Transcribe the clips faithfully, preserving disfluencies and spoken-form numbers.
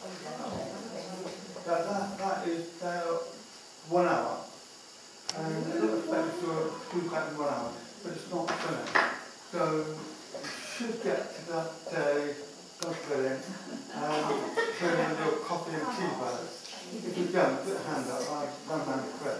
That, that, that is uh, one hour. And I don't expect you to do that in one hour, but it's not finished. So you should get to that day, God willing, um, turn in your coffee and tea bags. If you don't, put a hand up, I'll run round quick.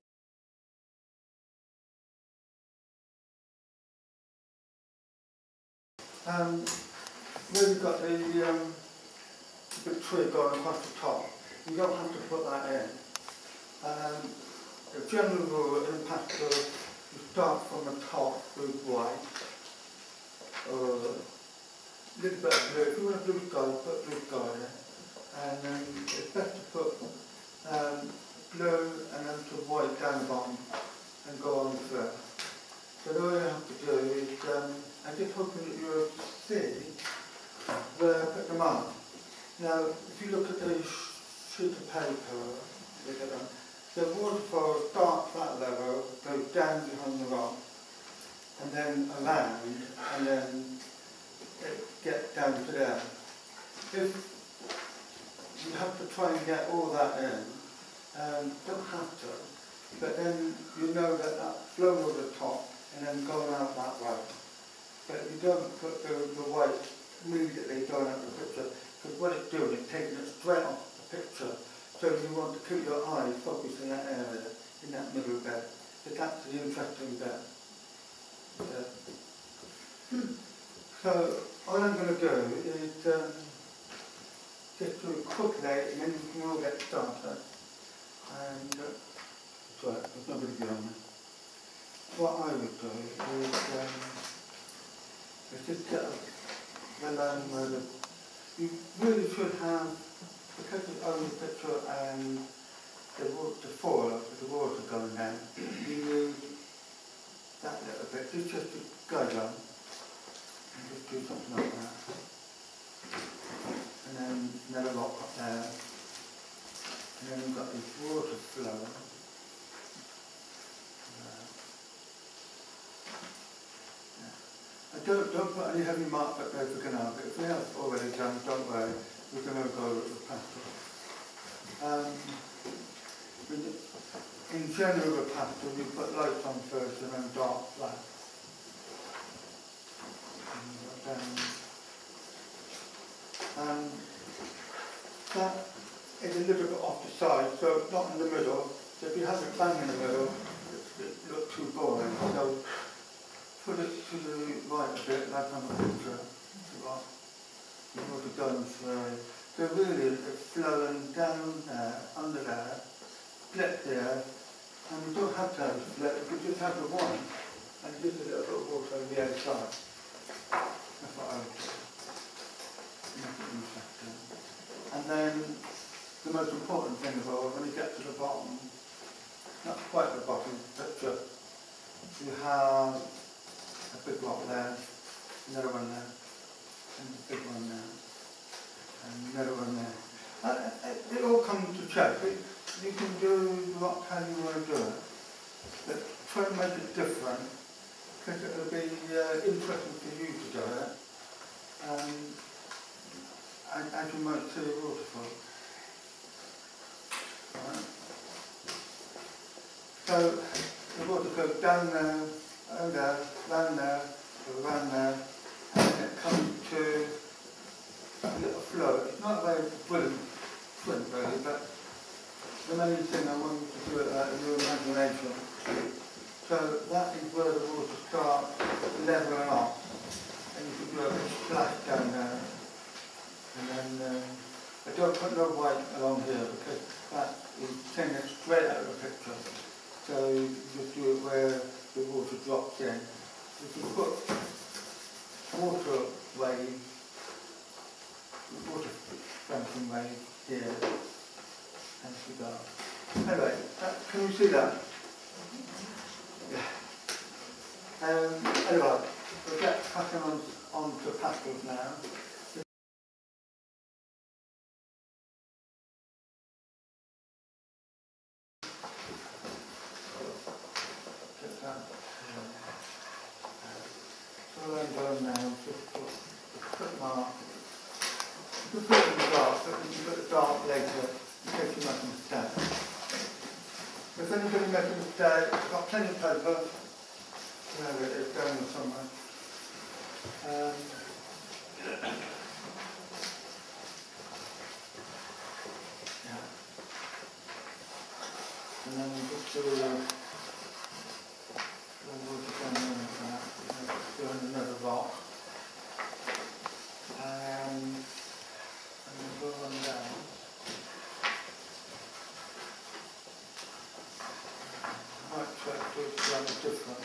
Um, where you've got the um, big tree going across the top, you don't have to put that in. Um, the general rule in pastel, you start from the top with white, or a little bit of blue. If you want a blue sky, put blue sky in. And then it's best to put um, blue and then some white down the bottom and go on through. So all you have to do is, um, I'm just hoping that you'll see where I put them on. Now, if you look at the sheet of paper, look at them, the waterfall starts that level, goes down behind the rock, and then around, and then it gets down to there. If you have to try and get all that in, um, don't have to, but then you know that that flow over the top and then going out that way. But you don't put the, the white immediately going out the picture, because what it's doing is taking it straight off the picture. So you want to keep your eyes focused in that area, in that middle bit. So that's the interesting bit. Yeah. So all I'm going to do is um, just do it quickly, and then we can all get started. And uh, sorry, there's nobody behind me. What I would do is um, is just get the line where the, you really should have, because it's only the picture and the, the fall of the water going down, you need that little bit, just, just to guide on, and just do something like that. And then another rock up there, and then we've got this water flowing. I don't, don't put any heavy mark up there for canal, but if we have already done, don't worry, we're going to go with the pastel. Um, in general with pastel, you put lights on first and then dark black. And, um, that is a little bit off the side, so not in the middle. So if you have it bang in the middle, it, it looks too boring. So put it to the right a bit, like on the picture, right. The water going through. So really it's flowing down there, under there, split there, and we don't have to have a split, we just have the one, and just a little bit of water on the outside. That's what I would do. Make it interesting. And then the most important thing of all, when you get to the bottom, not quite the bottom, but just you have a big rock there, another one there, and a big one there, and another one there. And it, it all comes to check. It, you can do the rock how you want to do it, but try and make it different, because it will be uh, interesting for you to do it, um, and as you might see a waterfall. Right. So the water goes down there, and there, round there, around there, and then it comes to a little flow. It's not a very brilliant swim really, but the main thing I want you to do it out of your imagination. So that is where the water starts levelling off, and you can do a big splash down there. And then um, I don't put no white along here because that is taking it straight out of the picture. So you just do it where the water drops in. If you put water wave, water fountain wave here, and you go. Anyway, that, can you see that? Yeah. Um, anyway, we'll get cracking on, on to pastels now. So I'm going now, just put, put mark. Just put it in the dark, so but you can put the dark later in case you make a mistake. If anybody makes a mistake, I've got plenty of paper. There it is, down there somewhere. Um, yeah. And then we just do a doing another rock, um, and then go on down. I might try to do it slightly different.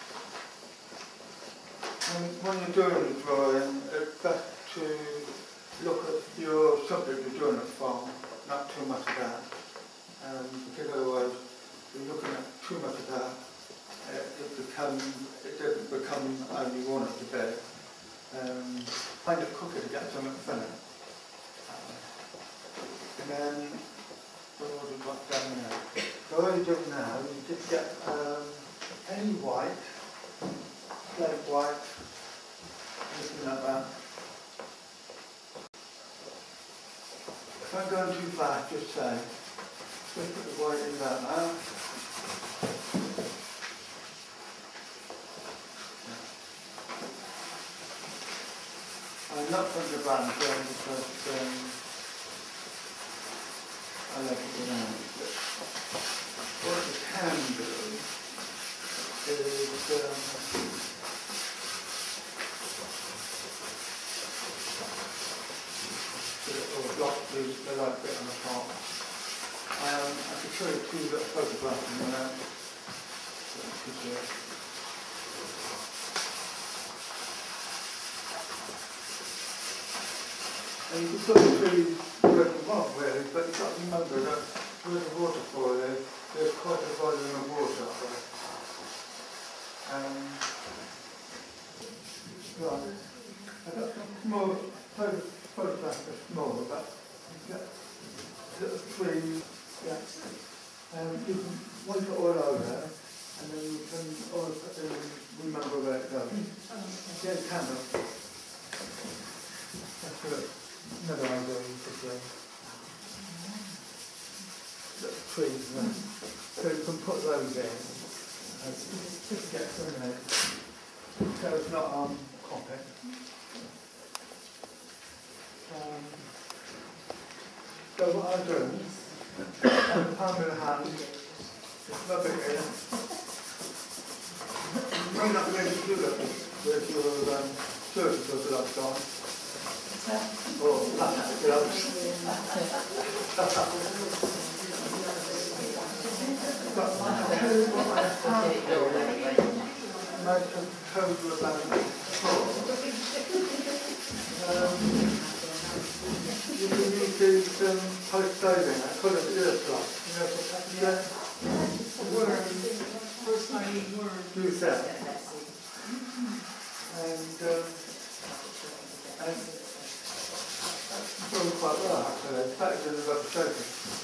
When, when you're doing the drawing, it's best to look at your subject you're doing it from, not too much of that, um, because otherwise, if you're looking at too much of that, Uh, it becomes, it doesn't become how you want it to be. Um, find it quicker to get something finished. Uh, and then, what have we got down there? So what you do now, you just get um, any white, flake white, anything like that. If I'm going too fast, just say, just put the white in there now. I'm not from the band film because um, I like it around. But what you can do is um, or block the, the light bit on the top. Um, I could show you two little photographs in a minute. And you can sort of see where you want really, but you've got to remember that with the waterfall there, there's quite a volume of water up there. Um, right. I've got some small photographs are small, but you've got little trees, yeah. Um, you can wipe it all over and then you can always uh, remember where it goes. Get a candle. That's good. Another idea you could do. Little trees there. So you can put those in. And just get some in it. So it's not on copy. Um, so what I do, I have the palm of the hand, just rub it in. You may not be able to do that with your um, surgical gloves on. Oh, plastic gloves. But I'll tell you what I have done. Might have told you about it before. Um, you can use these um, post-saving, I call them ear slots. You know what that is? Do that. And, um, and it's all quite well actually, it's better than the rubber sofa.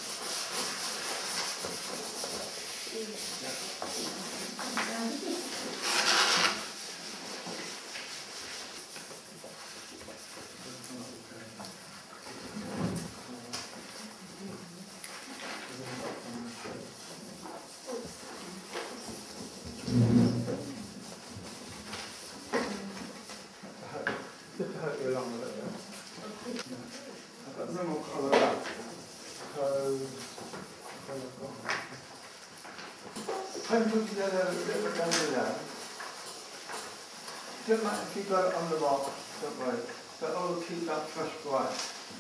Just to help you along a little bit. I've got no more colour left. So, the pen put together a little bit down there. Don't matter if you've got it on the rock, don't worry. But I will keep that fresh bright.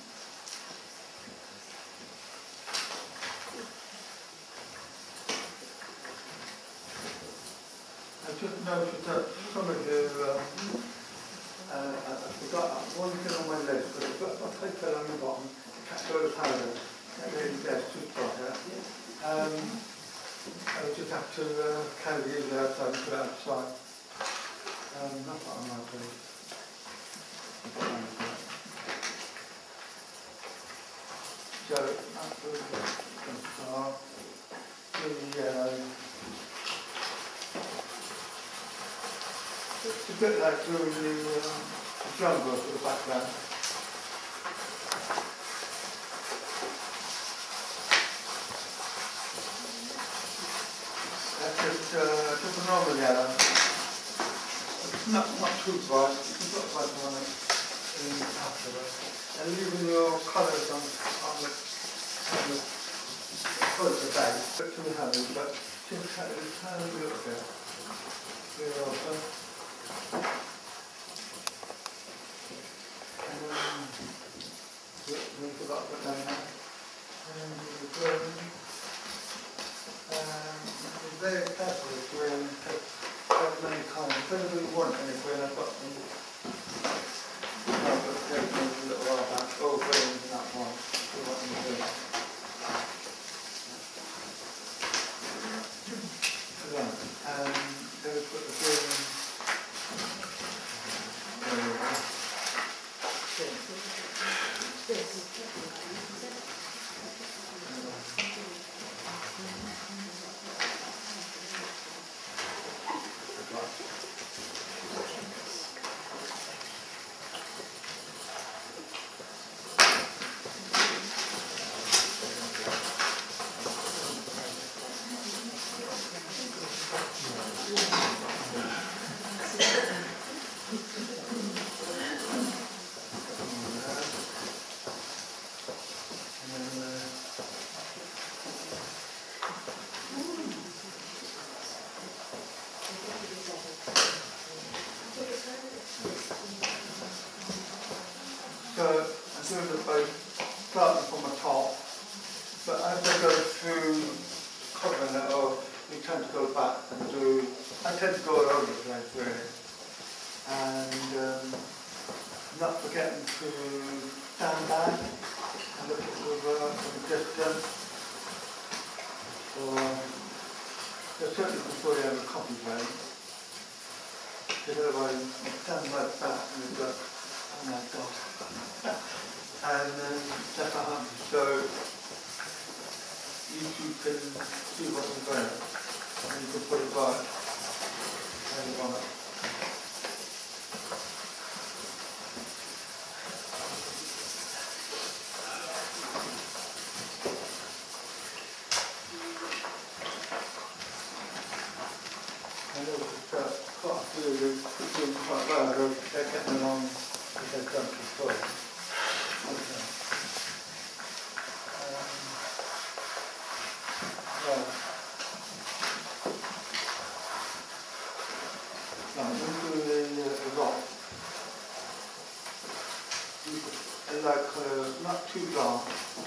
I just noticed that some of you um, Uh, I, I forgot one thing on my list, but I've got a paper on the bottom, Pastel powder. That really does just got it. Um, I just have to uh, carry these outside and put it outside. Um, that's what I might do. So, after the start, the yellow. It's a bit like doing the um, jungle for the background. normal yellow. It's not, not too bright, you can put a bright on it in afterwards. And leaving your colours on, on the, on the colours of base, but too heavy, but just have it turn a little bit. Really awesome. And then, we forgot to put that in there. And the green. Um, it's very careful with green, because there's many kinds. Whenever you want any green, I've got them. I've got green a little while back. All green in that one. You want them green. Right. Um, then we put the green. There we go. So I'm doing it by starting from the top, but as I go through covering it up, we tend to go back and do, I tend to go all over the place really, and um, not forgetting to stand back and look at the work from a distance, or certainly before you have a copy frame, because otherwise you stand like that and you've got, oh my god. And then that's what happens. So you two can see what's in there and you can put it back and you want it. I know it's uh, quite a few of you doing quite well, they're getting along with their country before. Okay. Um, right. Now, I'm going to do the, uh, the rock. I like uh, not too dark.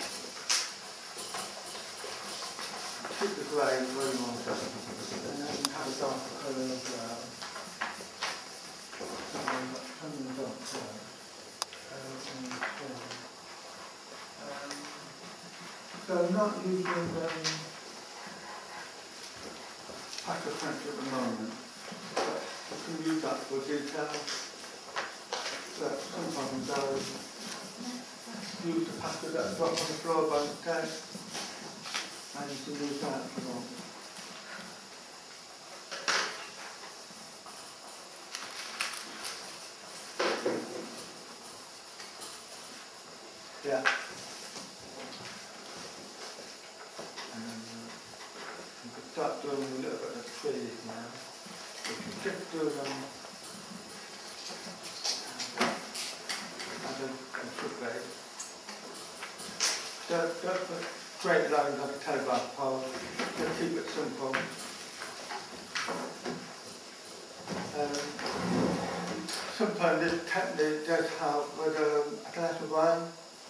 Keep the grey where you want it. And then have a darker colour as well. Turn the dark colour. Um, so I'm not using um, pastel pencil at the moment, but you can use that for detail. But sometimes I'll use the pastel that's dropped on the floor by mistake, and you can use that if you want. Yeah. And then uh, you can start doing a little bit of trees now. If you just do them as a, a foot base. Don't, don't put straight lines like a telegraph pole, just keep it simple. Um, sometimes this technique does help with um, a glass of wine.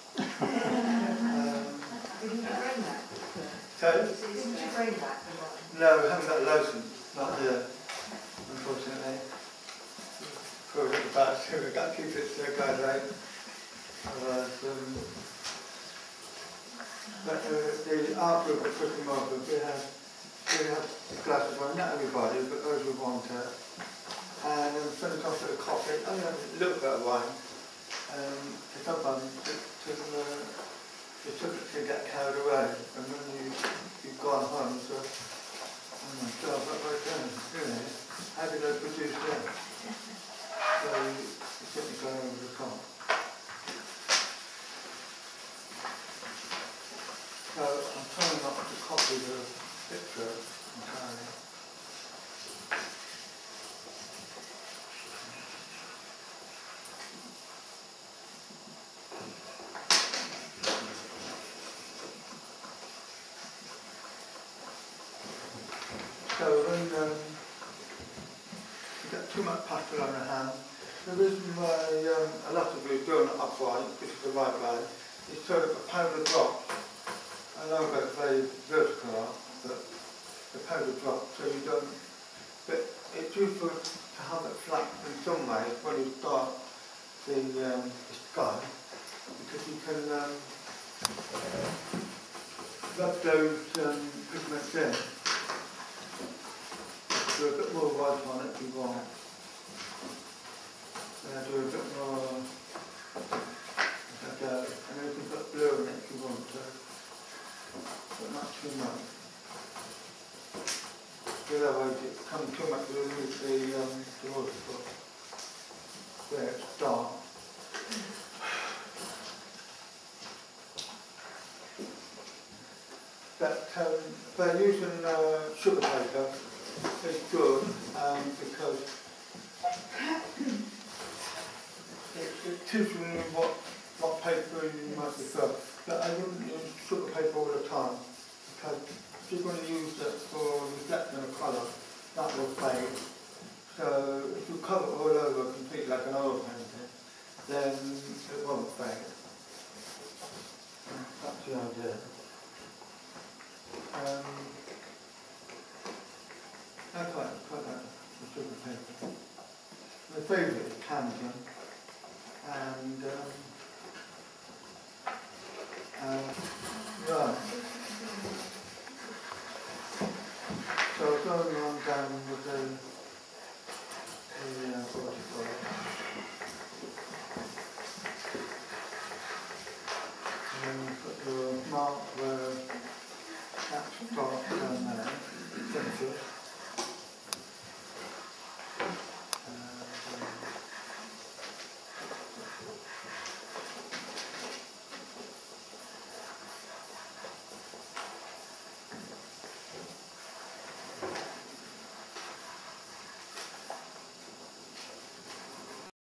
um, Didn't you bring that? so, Didn't you bring that? no, we haven't got a license, not here, unfortunately. Throw it at the back, so we've got to keep it to the guys right. Otherwise, um, but uh, the art group at Crystal Marble, we have, we have glasses of wine, not everybody, but those who want it. And then finish off with a coffee, only have a little bit of wine. Um, to sometimes to, to, uh, you took it to get carried away, and then you, you've gone home, so, oh my god, what have I done? You know, how did I produce that? So you, you certainly go over the top. So I'm trying not to copy the picture entirely. get too much pastel on the hand. The reason why um, a lot of you are doing it upright, this is the right way, is so that the powder drops. I know that's very vertical art, but the powder drops so you don't, but it's useful to have it flat in some ways when you start the, um, the sky, because you can um, rub those um, pigments in. Do a bit more white on it if you want. And do a bit more like that, and then you can put blue in it if you want to, but not too much. Otherwise it comes too much to lose the, um, the waterfall, where it's dark. But um, by using uh, sugar paper, it's good um, because it, it teaches you what, what paper you might prefer. But I wouldn't use sugar paper all the time, because if you're going to use it for reflecting a colour, that will fade. So if you cover it all over completely like an oil painting, then it won't fade. That's the idea. Um, I quite, quite like the sugar paper. My favourite is Camden, and um, uh, right. So going on down with the, the uh, what do you call it? And then put the mark where that starts.